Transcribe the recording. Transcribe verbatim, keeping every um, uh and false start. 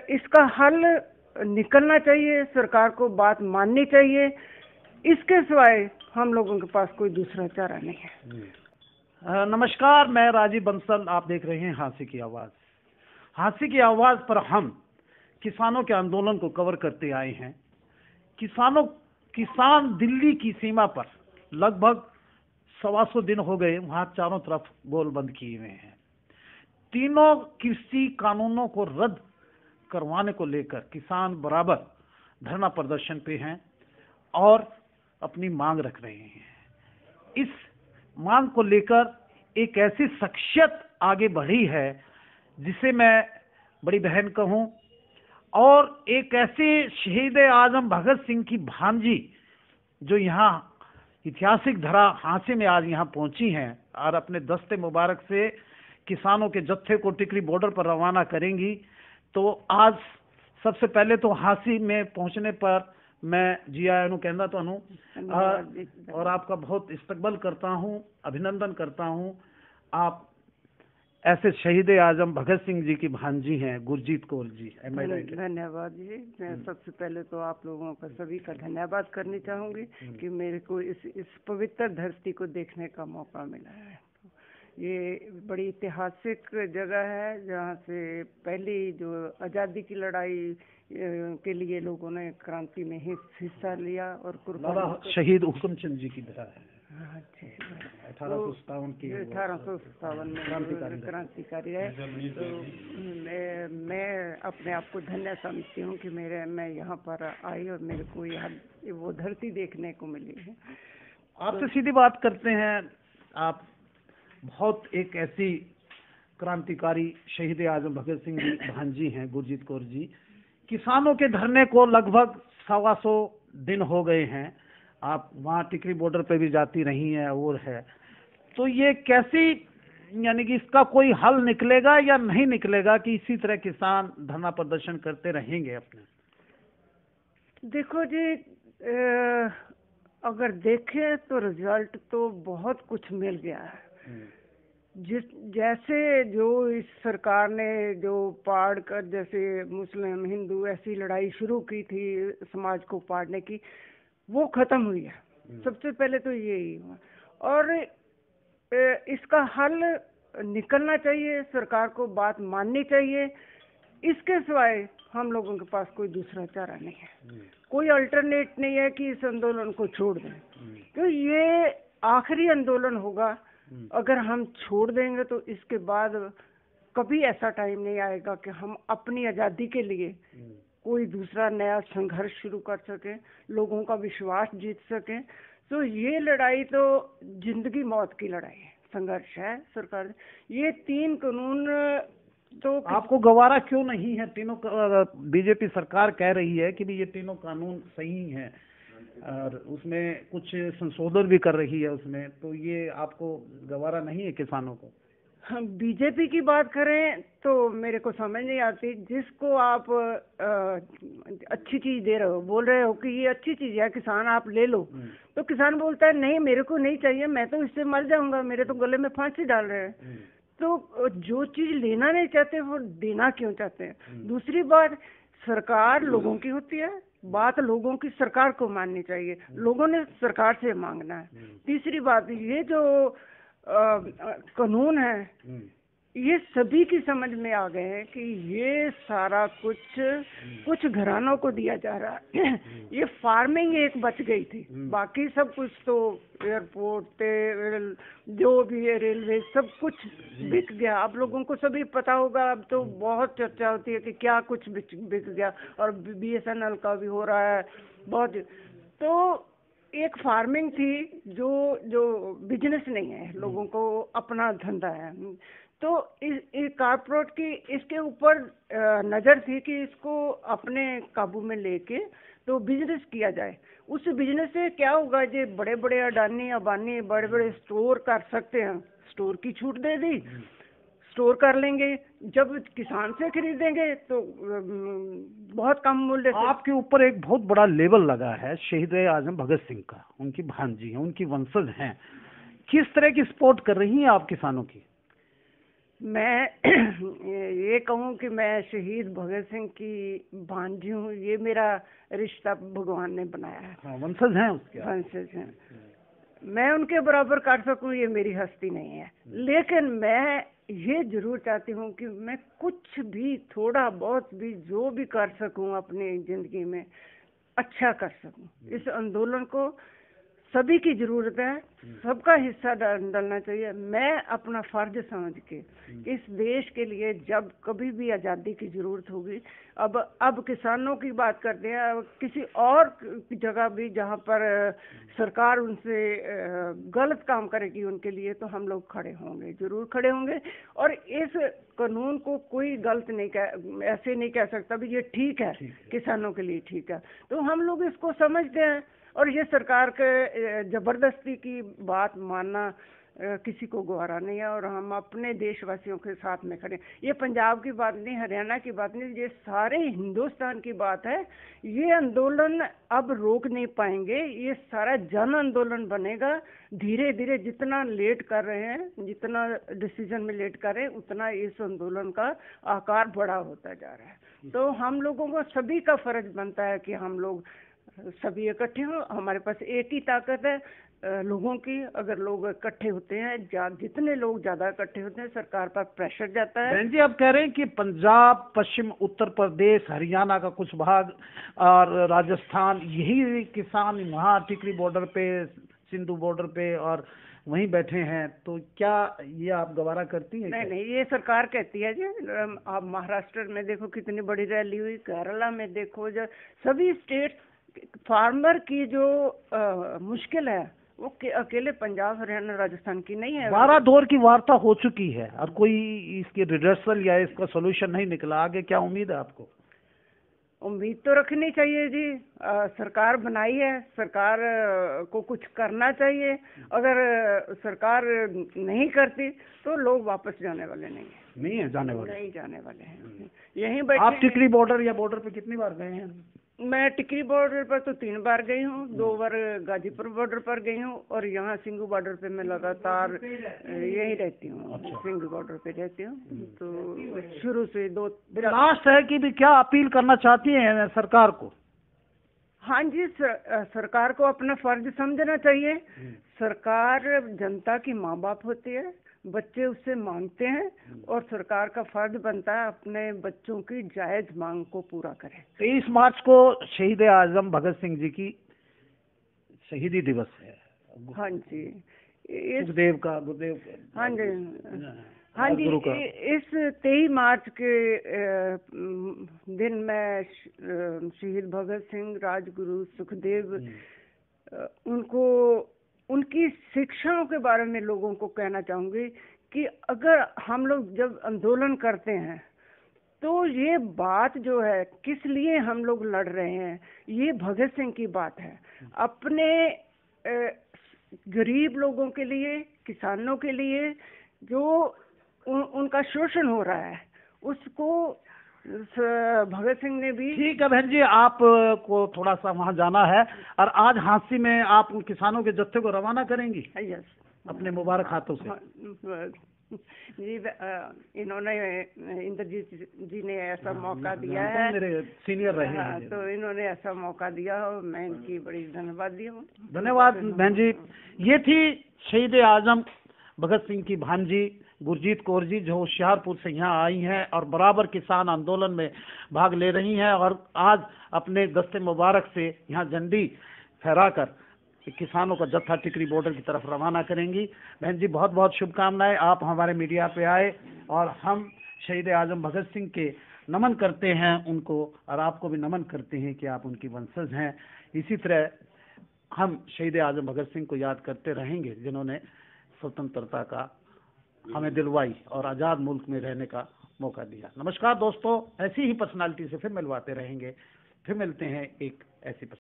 इसका हल निकलना चाहिए, सरकार को बात माननी चाहिए। इसके सिवाय हम लोगों के पास कोई दूसरा चारा नहीं है। नमस्कार, मैं राजीव बंसल, आप देख रहे हैं हांसी की आवाज़। हांसी की आवाज़ पर हम किसानों के आंदोलन को कवर करते आए हैं। किसानों किसान दिल्ली की सीमा पर लगभग सवा सौ दिन हो गए, वहाँ चारों तरफ गोल बंद किए हुए हैं। तीनों कृषि कानूनों को रद्द करवाने को लेकर किसान बराबर धरना प्रदर्शन पे हैं और अपनी मांग रख रहे हैं। इस मांग को लेकर एक ऐसी शख्सियत आगे बढ़ी है जिसे मैं बड़ी बहन कहूं, और एक ऐसे शहीद आजम भगत सिंह की भांजी जो यहाँ ऐतिहासिक धरा हांसी में आज यहाँ पहुंची हैं और अपने दस्ते मुबारक से किसानों के जत्थे को टिकरी बॉर्डर पर रवाना करेंगी। तो आज सबसे पहले तो हांसी में पहुंचने पर मैं जी आया हूँ कहना तो हूँ और आपका बहुत इस्तकबाल करता हूँ, अभिनंदन करता हूँ। आप ऐसे शहीद आजम भगत सिंह जी की भांजी हैं, गुरजीत कौर जी। धन्यवाद जी। मैं सबसे पहले तो आप लोगों का सभी का धन्यवाद करनी चाहूँगी कि मेरे को इस इस पवित्र धरती को देखने का मौका मिला है। ये बड़ी ऐतिहासिक जगह है जहाँ से पहली जो आज़ादी की लड़ाई के लिए लोगों ने क्रांति में हिस्सा लिया और कुर्बानी शहीद हुक्म चंद जी की धरा है अठारह सौ सत्तावन की अठारह सौ सत्तावन में क्रांतिकारी है। तो मैं मैं अपने आप को धन्य समझती हूँ कि मेरे मैं यहाँ पर आई और मेरे को यहाँ वो धरती देखने को मिली है। आपसे सीधी बात करते हैं, आप बहुत एक ऐसी क्रांतिकारी शहीद आजम भगत सिंह जी भांजी हैं, गुरजीत कौर जी। किसानों के धरने को लगभग सवा सौ दिन हो गए हैं, आप वहाँ टिकरी बॉर्डर पे भी जाती रही हैं और है, तो ये कैसी, यानी कि इसका कोई हल निकलेगा या नहीं निकलेगा कि इसी तरह किसान धरना प्रदर्शन करते रहेंगे अपने? देखो जी, ए, अगर देखें तो रिजल्ट तो बहुत कुछ मिल गया है। जिस जैसे जो इस सरकार ने जो पाड़ कर, जैसे मुस्लिम हिंदू ऐसी लड़ाई शुरू की थी समाज को पाड़ने की, वो खत्म हुई है। सबसे पहले तो यही हुआ और इसका हल निकलना चाहिए, सरकार को बात माननी चाहिए। इसके सिवाय हम लोगों के पास कोई दूसरा चारा नहीं है, कोई अल्टरनेट नहीं है कि इस आंदोलन को छोड़ दें, क्योंकि ये आखिरी आंदोलन होगा। अगर हम छोड़ देंगे तो इसके बाद कभी ऐसा टाइम नहीं आएगा कि हम अपनी आज़ादी के लिए कोई दूसरा नया संघर्ष शुरू कर सके, लोगों का विश्वास जीत सके। तो ये लड़ाई तो जिंदगी मौत की लड़ाई है, संघर्ष है। सरकार ये तीन कानून तो आपको गवारा क्यों नहीं है? तीनों बीजेपी सरकार कह रही है कि भी ये तीनों कानून सही हैं और उसमें कुछ संशोधन भी कर रही है उसमें, तो ये आपको गवारा नहीं है किसानों को? हम बीजेपी की बात करें तो मेरे को समझ नहीं आती। जिसको आप आ, अच्छी चीज दे रहे हो, बोल रहे हो कि ये अच्छी चीज है, किसान आप ले लो, तो किसान बोलता है नहीं मेरे को नहीं चाहिए, मैं तो इससे मर जाऊंगा, मेरे तो गले में फांसी डाल रहे हैं। तो जो चीज लेना नहीं चाहते वो देना क्यों चाहते हैं? दूसरी बात, सरकार लोगों की होती है, बात लोगों की सरकार को माननी चाहिए, लोगों ने सरकार से मांगना है। तीसरी बात, ये जो आ, कानून है ये सभी की समझ में आ गए हैं कि ये सारा कुछ कुछ घरानों को दिया जा रहा है। ये फार्मिंग एक बच गई थी, बाकी सब कुछ तो एयरपोर्ट जो भी है, रेलवे, सब कुछ बिक गया। आप लोगों को सभी पता होगा, अब तो बहुत चर्चा होती है कि क्या कुछ बिक बिक गया, और बी एस एन एल का भी हो रहा है बहुत। तो एक फार्मिंग थी जो जो बिजनेस नहीं है, लोगों को अपना धंधा है। तो इस, इस कारपोरेट की इसके ऊपर नज़र थी कि इसको अपने काबू में लेके तो बिजनेस किया जाए। उस बिजनेस से क्या होगा, जो बड़े बड़े अडानी अंबानी बड़े बड़े स्टोर कर सकते हैं, स्टोर की छूट दे दी, स्टोर कर लेंगे। जब किसान से खरीदेंगे तो बहुत कम मूल्य से। आपके ऊपर एक बहुत बड़ा लेबल लगा है शहीद आजम भगत सिंह का, उनकी भांजी हैं, उनकी वंशज हैं, किस तरह की सपोर्ट कर रही हैं आप किसानों की? मैं ये कहूँ कि मैं शहीद भगत सिंह की भांजी हूँ। ये मेरा रिश्ता भगवान ने बनाया है। हाँ, वंशज हैं उसके। वंशज हैं। मैं उनके बराबर कर सकूं ये मेरी हस्ती नहीं है, लेकिन मैं ये जरूर चाहती हूँ कि मैं कुछ भी, थोड़ा बहुत भी, जो भी कर सकूं अपनी जिंदगी में अच्छा कर सकूं। इस आंदोलन को सभी की जरूरत है, सबका हिस्सा डालना चाहिए। मैं अपना फर्ज समझ के इस देश के लिए जब कभी भी आज़ादी की जरूरत होगी, अब अब किसानों की बात करते हैं, अब किसी और जगह भी जहाँ पर सरकार उनसे गलत काम करेगी उनके लिए, तो हम लोग खड़े होंगे, जरूर खड़े होंगे। और इस कानून को कोई गलत नहीं कह, ऐसे नहीं कह सकता भी ये ठीक है, किसानों के लिए ठीक है। तो हम लोग इसको समझते हैं, और ये सरकार के जबरदस्ती की बात मानना किसी को गवारा नहीं है। और हम अपने देशवासियों के साथ में खड़े। ये पंजाब की बात नहीं, हरियाणा की बात नहीं, ये सारे हिंदुस्तान की बात है। ये आंदोलन अब रोक नहीं पाएंगे, ये सारा जन आंदोलन बनेगा। धीरे धीरे जितना लेट कर रहे हैं, जितना डिसीजन में लेट कर रहे हैं, उतना इस आंदोलन का आकार बड़ा होता जा रहा है। तो हम लोगों को सभी का फर्ज बनता है कि हम लोग सभी इकट्ठे हों। हमारे पास एक ही ताकत है लोगों की। अगर लोग इकट्ठे होते हैं, जितने लोग ज्यादा इकट्ठे होते हैं, सरकार पर प्रेशर जाता है। बहन जी, आप कह रहे हैं कि पंजाब, पश्चिम उत्तर प्रदेश, हरियाणा का कुछ भाग और राजस्थान, यही किसान वहाँ टिकरी बॉर्डर पे, सिंधु बॉर्डर पे और वहीं बैठे हैं, तो क्या ये आप गवारा करती हैं? नहीं नहीं, ये सरकार कहती है जी। आप महाराष्ट्र में देखो कितनी बड़ी रैली हुई, केरला में देखो, जो सभी स्टेट फार्मर की जो आ, मुश्किल है वो अकेले पंजाब, हरियाणा, राजस्थान की नहीं है। बारह दौर की वार्ता हो चुकी है और कोई इसकी रिवर्सल या इसका सोल्यूशन नहीं निकला। आगे क्या उम्मीद है आपको? उम्मीद तो रखनी चाहिए जी। आ, सरकार बनाई है, सरकार को कुछ करना चाहिए। अगर सरकार नहीं करती तो लोग वापस जाने वाले नहीं है। नहीं है जाने वाले, नहीं जाने वाले हैं, यहीं बैठे। आप टिकरी बॉर्डर या बॉर्डर पे कितनी बार गए हैं? मैं टिकरी बॉर्डर पर तो तीन बार गई हूँ, दो बार गाजीपुर बॉर्डर पर गई हूँ, और यहाँ सिंघू बॉर्डर पे मैं लगातार यही रहती हूँ। अच्छा। सिंघू बॉर्डर पे रहती हूँ, तो शुरू से दो। लास्ट है कि भी क्या अपील करना चाहती हैं सरकार को? हाँ जी, सर, सरकार को अपना फर्ज समझना चाहिए। सरकार जनता की माँ बाप होती है, बच्चे उससे मांगते हैं, और सरकार का फर्ज बनता है अपने बच्चों की जायज मांग को पूरा करे। तेईस मार्च को शहीद आजम भगत सिंह जी की शहीदी दिवस है। हाँ जी, गुरुदेव का गुरुदेव हाँ जी हाँ जी इस तेईस मार्च के दिन मैं शहीद भगत सिंह, राजगुरु, सुखदेव, उनको, उनकी शिक्षाओं के बारे में लोगों को कहना चाहूंगी कि अगर हम लोग जब आंदोलन करते हैं तो ये बात जो है, किस लिए हम लोग लड़ रहे हैं, ये भगत सिंह की बात है। अपने गरीब लोगों के लिए, किसानों के लिए, जो उन, उनका शोषण हो रहा है, उसको भगत सिंह ने भी। ठीक है बहन जी, आप को थोड़ा सा वहाँ जाना है, और आज हांसी में आप उन किसानों के जत्थे को रवाना करेंगी? यस, अपने मुबारक हाथों से। जी, इन्होंने, इंद्रजीत जी ने ऐसा मौका दिया है, मेरे सीनियर रहे हैं, तो इन्होंने ऐसा मौका दिया और मैं इनकी बड़ी धन्यवाद दी हूँ। धन्यवाद बहन जी। ये थी शहीद आजम भगत सिंह की भांजी गुरजीत कौर जी, जो होशियारपुर से यहाँ आई हैं और बराबर किसान आंदोलन में भाग ले रही हैं, और आज अपने दस्ते मुबारक से यहाँ झंडी फहराकर किसानों का जत्था टिकरी बॉर्डर की तरफ रवाना करेंगी। बहन जी, बहुत बहुत शुभकामनाएं। आप हमारे मीडिया पे आए और हम शहीद आजम भगत सिंह के नमन करते हैं उनको, और आपको भी नमन करते हैं कि आप उनकी वंशज हैं। इसी तरह हम शहीद आजम भगत सिंह को याद करते रहेंगे, जिन्होंने स्वतंत्रता का हमें दिलवाई और आज़ाद मुल्क में रहने का मौका दिया। नमस्कार दोस्तों, ऐसी ही पर्सनालिटी से फिर मिलवाते रहेंगे। फिर मिलते हैं एक ऐसी